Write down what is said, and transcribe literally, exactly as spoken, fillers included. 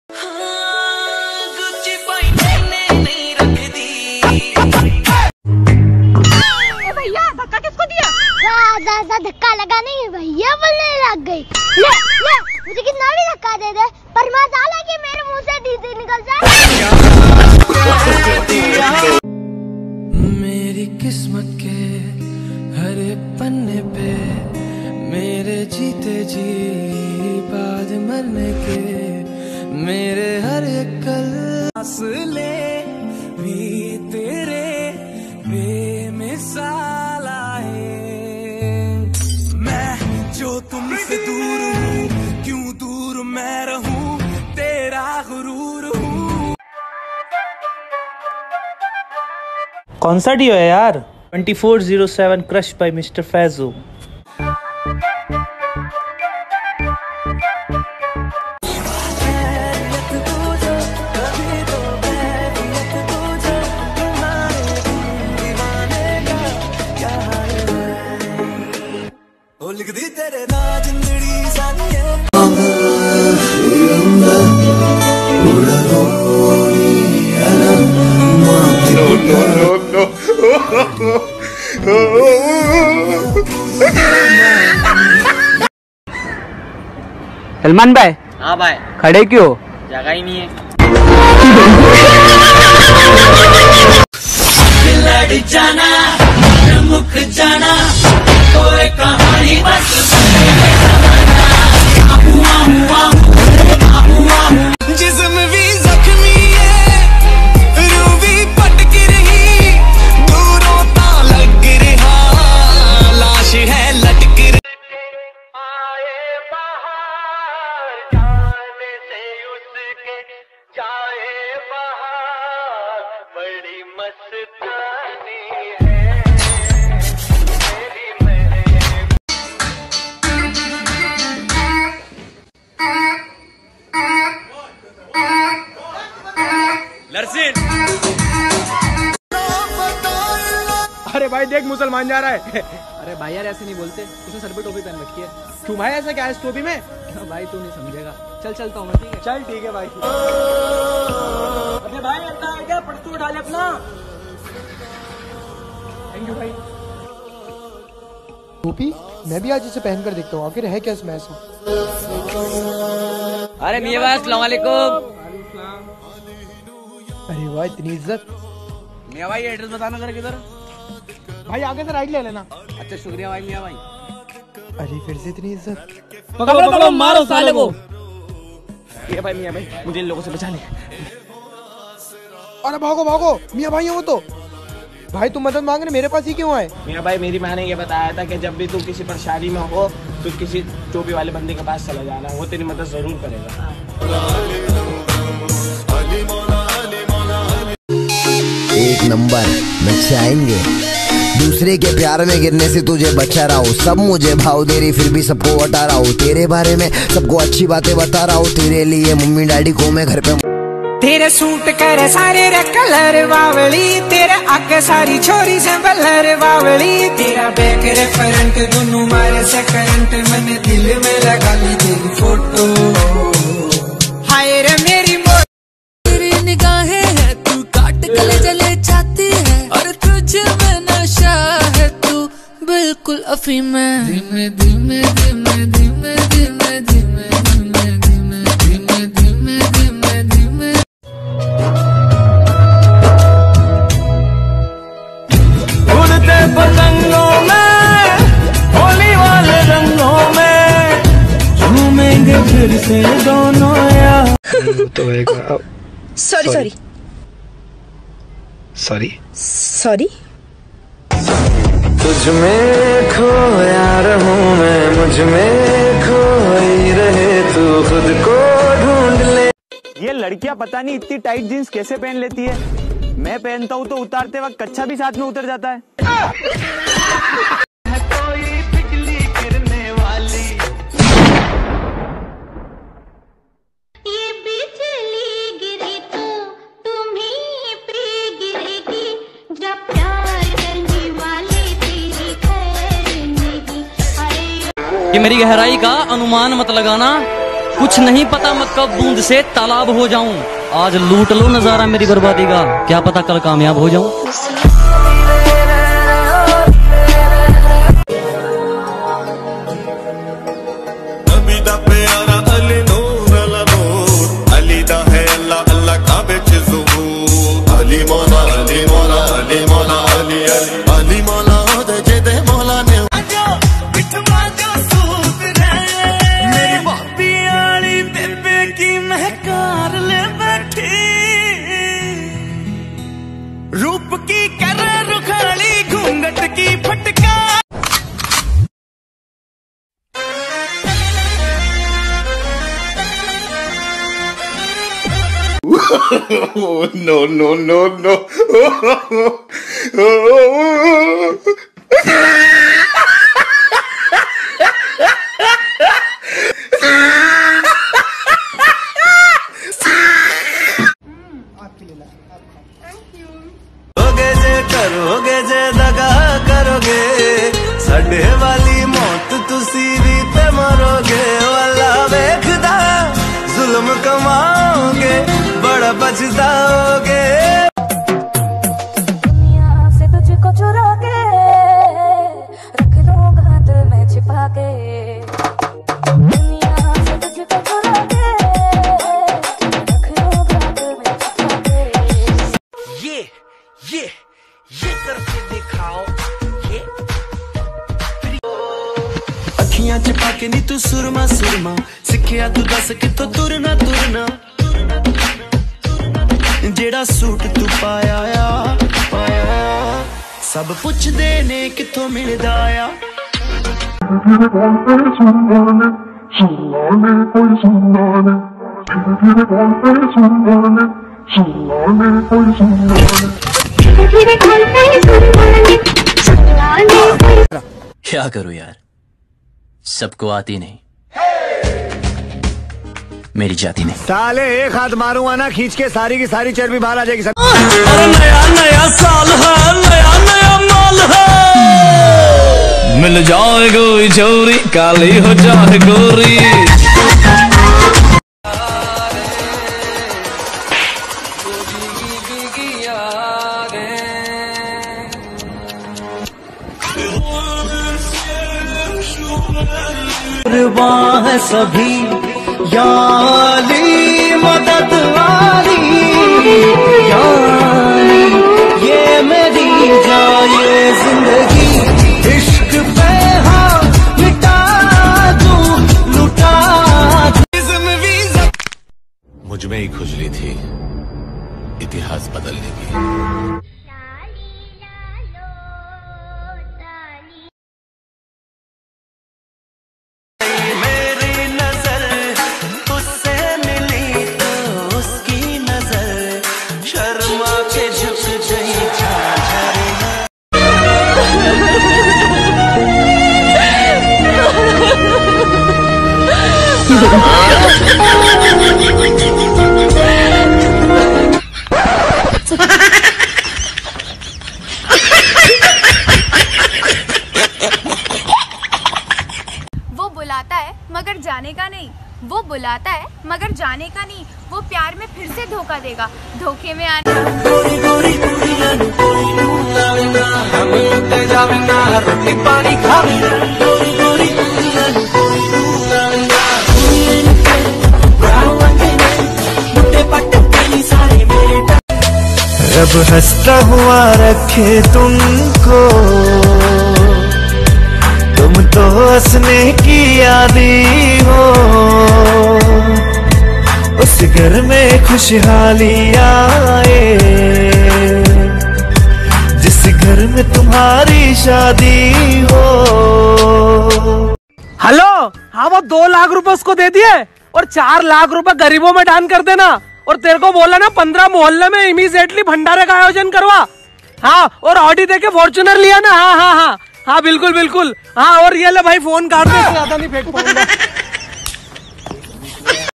भैया धक्का किसको दिया? ज्यादा धक्का लगा नहीं भैया, बोलने लग गई। ले ले मुझे कितना भी धक्का दे दे, पर मसाला कि मेरे मुंह से डीजे निकल जाए। मेरी किस्मत के हर पन्ने पे मेरे जीते जी बाद मरने के मेरे हर कल हौसले भी तेरे बेमिसाल आए। मैं जो तुमसे दूर हूँ, क्यों दूर मैं रहूँ, तेरा गुरूर हूँ। कौन सा डियो है यार? Twenty four zero seven crush by mister Faizu. लिख दी तेरे नाम जिंदड़ी सानी है। सलमान भाई। हाँ भाई। खड़े क्यों? जगह ही नहीं है। लड़ जाना मुख जाना कोई कहानी बस जिस्म भी जख्मी है, रूह भी पटक रही, दूरों ता लग रहा, लाश है लटक रही। आए बाहर जाने से उसके जाए बाहर, बड़ी मस्तानी है। अरे भाई देख मुसलमान जा रहा है। अरे भाई यार ऐसे नहीं बोलते, उसने सर पे टोपी पहन रखी है। क्यों भाई, ऐसा क्या है इस टोपी में? भाई तू नहीं समझेगा, चल चलता हूँ मैं। ठीक है चल ठीक है भाई। अरे भाई अपना आ गया, पटतू उठा ले अपना। थैंक यू भाई। टोपी मैं भी आज इसे पहन कर देखता हूँ, आखिर है क्या इसमें ऐसा। अरे मियां भाई अस्सलाम वालेकुम। अरे वाह इतनी इज्जत। मियां भाई एड्रेस बताना जरा किधर? भाई आगे से राइट ले लेना। अच्छा शुक्रिया भाई मियां भाई। अरे फिर से इतनी इज्जत। पकड़ो पकड़ो मारो साले को। ये भाई मियां भाई मुझे इन लोगों से बचा ले। अरे भागो भागो, मियां भाई है वो तो। भाई तुम मदद मांगने मेरे पास ही क्यों आए? मियां भाई मेरी माँ ने ये बताया था कि जब भी तू किसी परेशानी में हो तो किसी टोपी वाले बंदे के पास चला जाना, वो तेरी मदद जरूर करेगा। एक नंबर नचाएंगे, दूसरे के प्यार में गिरने से तुझे बचा रहा हूँ। सब मुझे भाव दे रही फिर भी सबको हटा रहा हूँ। तेरे बारे में सबको अच्छी बातें बता रहा हूँ। तेरे लिए मम्मी डैडी को मैं घर पे। तेरे सूट करे सारे रे कलर बावली, तेरे आगे सारी छोरी से बलर बावली, तेरा बैक रे फ्रंट दोनों मारे से करंट, मैंने दिल में लगा ली तेरी फोटो। हाय रे मेरी मोर तेरी निगाहें है, तू काट गले जले जाती है, और तुझ में नशा है, तू बिल्कुल अफीम है। धीमे धीमे धीमे धीमे धीमे धीमे धीमे धीमे धीमे धीमे धीमे धीमे उड़ते पतंगों में होली वाले रंगों में झूमेंगे फिर से दोनों यार। तो सॉरी सॉरी सॉरी सॉरी। तुझ में खोया रहूं मैं, मुझ में खोई रहे तू, खुद को ढूंढ ले। ये लड़कियां पता नहीं इतनी टाइट जीन्स कैसे पहन लेती है। मैं पहनता हूँ तो उतारते वक्त कच्चा भी साथ में उतर जाता है। कोई बिजली गिरने वाली, ये बिजली गिरी तो तुम्हीं पे गिरेगी, जब प्यार करने वाले तेरी खैर नहीं। अरे ये मेरी गहराई का अनुमान मत लगाना, कुछ नहीं पता मैं कब बूंद से तालाब हो जाऊं। आज लूट लो नजारा मेरी बर्बादी का, क्या पता कल कामयाब हो जाऊं। रूप की कर रुखाली घूंघट की फटका। नो नो नो नो करोगे जे दगा करोगे साडे वाली मौत तुसी भी ते मरोगे। वाला वेखदा जुल्म कमाओगे बड़ा पछताओगे। दुनिया से तुझको चुरा के रख दूंगा दिल में छिपा के। दुनिया से तुझको चुरा के रख दूंगा दिल में छिपा के। ये ये ये करके दिखाओ ये। अखियां चिपा के नी तू सुरमा सुरमा सिखिया तू दस कितों तुरना तुरना। जेड़ा सूट तू पाया आ, पाया सब पुछदे ने किथों मिलदा आ। क्या करूं यार, सबको आती नहीं, मेरी जाती नहीं। साले एक हाथ मारूंगा ना खींच के सारी की सारी चर्बी बाहर आ जाएगी सब। अरे नया नया साल है, नया नया माल है। मिल जाए कोई चोरी काली हो जाए गोरी। है सभी याली मदद वाली याली ये मेरी जाए जिंदगी इश्क पे हाँ मिटा दूं लुटा दूं। मुझ में ही खुजली थी इतिहास बदलने की। वो बुलाता है मगर जाने का नहीं, वो बुलाता है मगर जाने का नहीं। वो प्यार में फिर से धोखा देगा, धोखे में आने। रब हंसता हुआ रखे तुमको, तुम तो हंसने की आदी हो। उस घर में खुशहाली आए जिस घर में तुम्हारी शादी हो। हेलो, हाँ वो दो लाख रुपए उसको दे दिए और चार लाख रुपए गरीबों में दान कर देना। और तेरे को बोला ना पंद्रह मोहल्ले में इमीडिएटली भंडारे का आयोजन करवा। हाँ, और ऑडी देके फॉर्च्यूनर लिया ना। हाँ हाँ हाँ हाँ बिल्कुल बिल्कुल। हाँ, और ये ले भाई फोन काट दे, ज्यादा नहीं फेंक पाऊंगा।